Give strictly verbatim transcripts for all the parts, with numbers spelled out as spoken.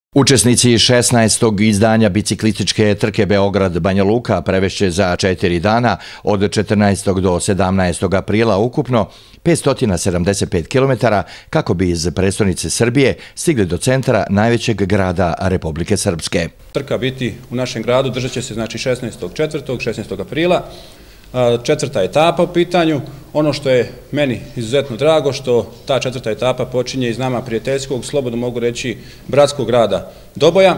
Učesnici šesnaestog izdanja biciklističke trke Beograd-Banja Luka prevešće za četiri dana od četrnaestog do sedamnaestog aprila ukupno petsto sedamdeset pet kilometara kako bi iz prestonice Srbije stigli do centra najvećeg grada Republike Srpske. Trka biti u našem gradu držat će se znači šesnaestog četvrtog šesnaestog aprila. Četvrta etapa u pitanju. Ono što je meni izuzetno drago, što ta četvrta etapa počinje iz nama prijateljskog, slobodno mogu reći, bratskog grada Doboja.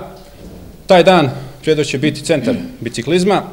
Taj dan Prijedor će biti centar biciklizma.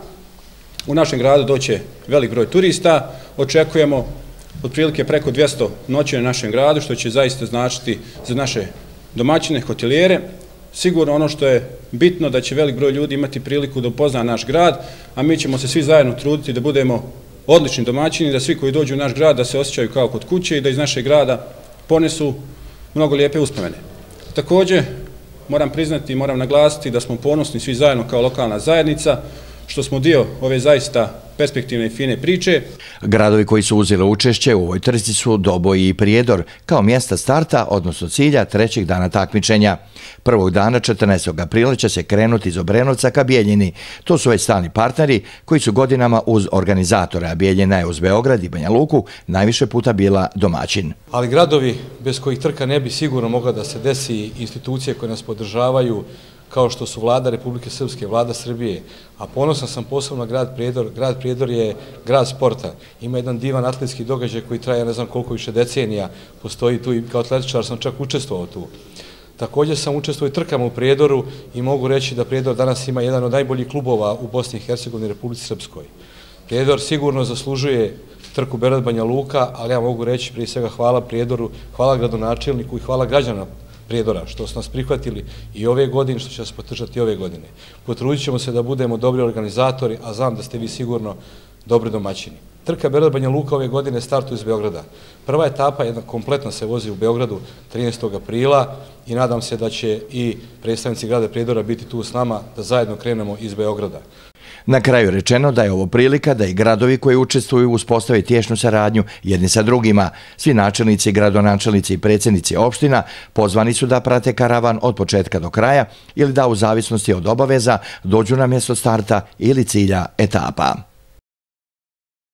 U našem gradu doće velik broj turista. Očekujemo otprilike preko dvjesto noći na našem gradu, što će zaista značiti za naše domaćine, hotelijere. Sigurno ono što je bitno da će velik broj ljudi imati priliku da upozna naš grad, a mi ćemo se svi zajedno truditi da budemo odlični domaćini, da svi koji dođu u naš grad da se osjećaju kao kod kuće i da iz našeg grada ponesu mnogo lijepe uspomene. Također moram priznati i moram naglasiti da smo ponosni svi zajedno kao lokalna zajednica, što smo dio ove zaista perspektivne i fine priče. Gradovi koji su uzeli učešće u ovoj trci su Doboj i Prijedor kao mjesta starta, odnosno cilja trećeg dana takmičenja. Prvog dana, četrnaestog aprila, će se krenuti iz Obrenovca ka Bijeljini. To su već stalni partneri koji su godinama uz organizatora, a Bijeljina je uz Beograd i Banja Luku najviše puta bila domaćin. Ali gradovi bez kojih trka ne bi sigurno mogla da se desi, institucije koje nas podržavaju, kao što su vlada Republike Srpske, vlada Srbije, a ponosan sam posebno na grad Prijedor. Grad Prijedor je grad sporta. Ima jedan divan atletski događaj koji traje ne znam koliko više decenija, postoji tu i kao atletičar sam čak učestvovao tu. Također sam učestvovao i trkama u Prijedoru i mogu reći da Prijedor danas ima jedan od najboljih klubova u Bosni i Hercegovini i Republici Srpskoj. Prijedor sigurno zaslužuje trku Beograd-Banja Luka, ali ja mogu reći prije svega hvala Prijedoru, hvala gradonačelniku i hvala građana Prijedora, što su nas prihvatili i ove godine, što će nas podržati ove godine. Potrudit ćemo se da budemo dobri organizatori, a znam da ste vi sigurno dobri domaćini. Trka Beograd-Banja Luka ove godine startuje iz Beograda. Prva etapa jedna kompletno se vozi u Beogradu trinaestog aprila i nadam se da će i predstavnici grada Prijedora biti tu s nama da zajedno krenemo iz Beograda. Na kraju rečeno da je ovo prilika da i gradovi koji učestvuju uspostave tješnu saradnju jedni sa drugima. Svi načelnici, gradonačelnici i predsjednici opština pozvani su da prate karavan od početka do kraja ili da u zavisnosti od obaveza dođu na mjesto starta ili cilja etapa.